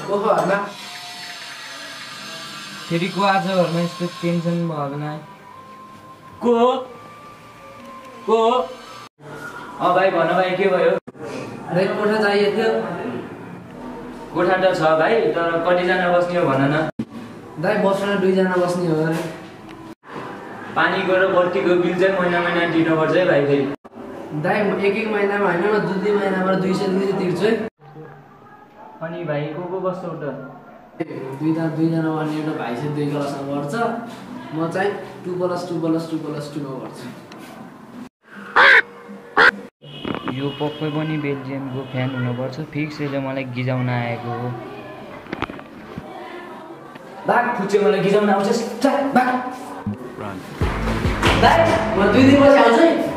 ओहो घरमा फेरि को आज घरमा यस्तो टेन्सन भएको न को भाइ भन भाइ के भयो? दाइ कोठा चाहिएको थियो। कोठा त छ भाइ, तर कतिजना बस्ने हो भन न। दाइ बस्न 2 जना बस्ने हो अरे। पानीको र बत्तीको बिल चाहिँ महिना तिर्नुपर्छ है भाइ फेरि। दाइ एक महिनामा होइन, म 2 महिनाबाट 200 तिर्छु है। अनि भाइ को बस्छौ त? 2 जना भन्ने एउटा भाइ चाहिँ 2 क्लासमा पढ्छ, म चाहिँ 2+2+2+2 मा पढ्छु। यो पक्कै पनि बेल्जियमको फ्यान हुनुपर्छ, फिक्स यसले मलाई गिजाउन आएको हो। भाग फुच्चे मलाई गिजाउन आउँछस्, भाग। दाइ म 2 दिनपछि आउँछु है।